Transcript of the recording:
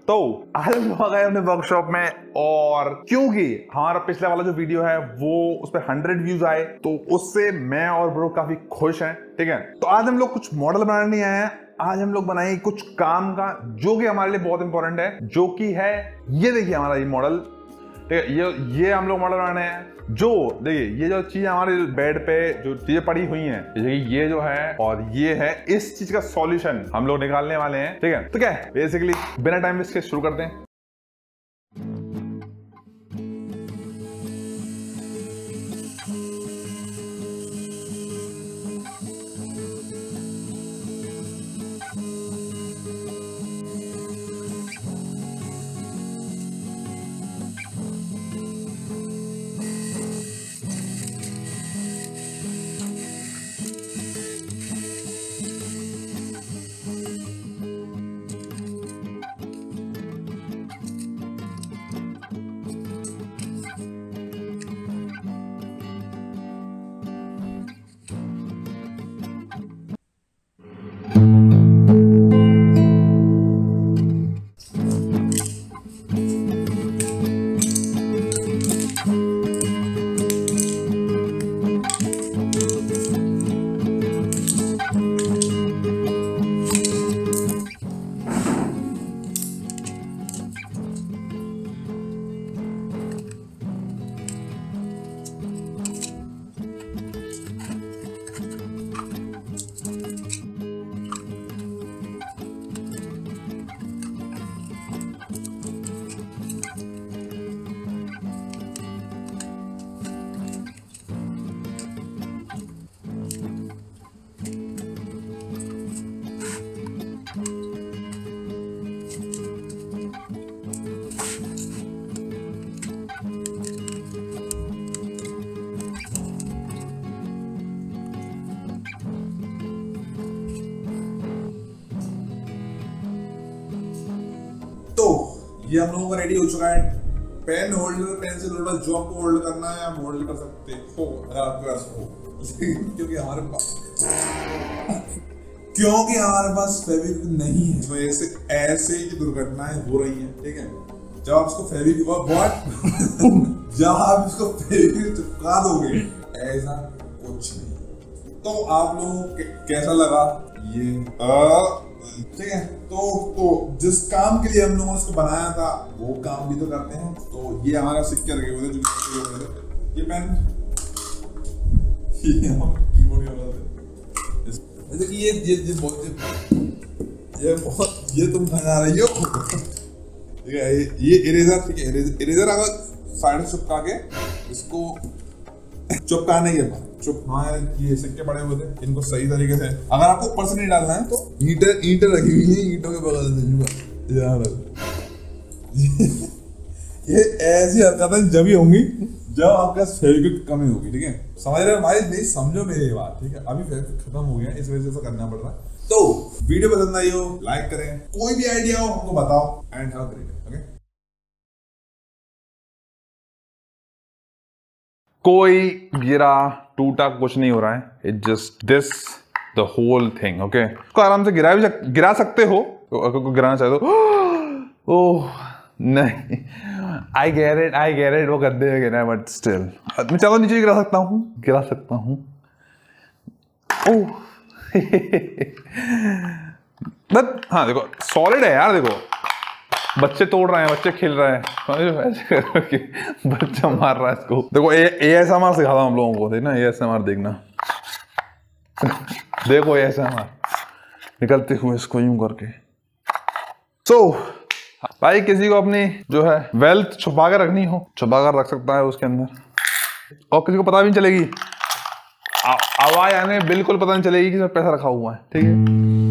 तो आज हम लोग आ गए अपने वर्कशॉप में, और क्योंकि हमारा पिछला वाला जो वीडियो है वो उस पर 100 व्यूज आए, तो उससे मैं और ब्रो काफी खुश हैं। ठीक है, तो आज हम लोग कुछ मॉडल बनाने नहीं आए हैं, आज हम लोग बनाएंगे कुछ काम का जो कि हमारे लिए बहुत इंपॉर्टेंट है, जो कि है ये देखिए हमारा ये मॉडल। ठीक है, ये हम लोग मॉडल बनाने हैं। जो देखिए ये जो चीज हमारे बेड पे जो चीजें पड़ी हुई हैं, ये जो है और ये है, इस चीज का सॉल्यूशन हम लोग निकालने वाले हैं। ठीक है, तो क्या है बेसिकली बिना टाइम वेस्ट के शुरू करते हैं। तो ये हम लोगों का रेडी हो चुका है। पेन होल्डर, पेंसिल होल्डर, जो आपको होल्ड करना है आप होल्ड कर सकते हो अगर आपके पास हो। क्योंकि हमारे पास फेविक्विक नहीं है, इस वजह से ऐसे ही दुर्घटनाएं हो रही हैं। ठीक है, जब आप इसको जब आप इसको फेविक्विक चिपका दोगे, ऐसा कुछ नहीं। तो आप लोगों को कैसा लगा ये? ठीक है, तो जिस काम के लिए हम लोगों ने इसको बनाया था वो काम भी तो करते हैं। तो ये हमारा सिक्के लगे हुए थे, ये पेन, कीबोर्ड ये तुम बना रही हो। ठीक है, ये इरेजर, ठीक है, इरेजर अगर साइड से चिपका के इसको चिपकाने के बाद ये सिक्के पड़े हुए थे, इनको सही तरीके से अगर आपको ऊपर से नहीं डालना है तो ईंटें रखी हुई हैं, ईंटों के बगल से ये ऐसी हरकतें जब ही होंगी जब आपके पास फेविक्विक कमी होगी। ठीक है, समझ रहे हो भाई? नहीं समझो मेरी बात। ठीक है, अभी फेविक्विक खत्म हो गया, इस वजह से करना पड़ रहा है। तो वीडियो पसंद आई हो लाइक करें, कोई भी आइडिया हो हमको बताओ, and have a great day. Okay, कोई गिरा टूटा कुछ नहीं हो रहा है, it just this the whole thing. Okay, तो आराम से गिरा सकते हो अगर कोई गिराना चाहे तो। ओह नहीं, आई गेट इट, वो गद्दे में गिरा है, बट स्टिल मैं चाहता नीचे गिरा सकता हूँ। ओह बट हाँ देखो सॉलिड है यार, देखो बच्चे तोड़ रहे हैं, बच्चे खेल रहे हैं, बच्चा मार रहा है इसको। देखो ASMR सिखाता हूं हम लोगों को, देखना ASMR देखना। देखो ASMR निकलते हुए इसको यूं करके। भाई किसी को अपनी जो है वेल्थ छुपा कर रखनी हो, छुपा कर रख सकता है उसके अंदर, और किसी को पता भी नहीं चलेगी, आवाज आने बिल्कुल पता नहीं चलेगी कि इसमें पैसा रखा हुआ है। ठीक है,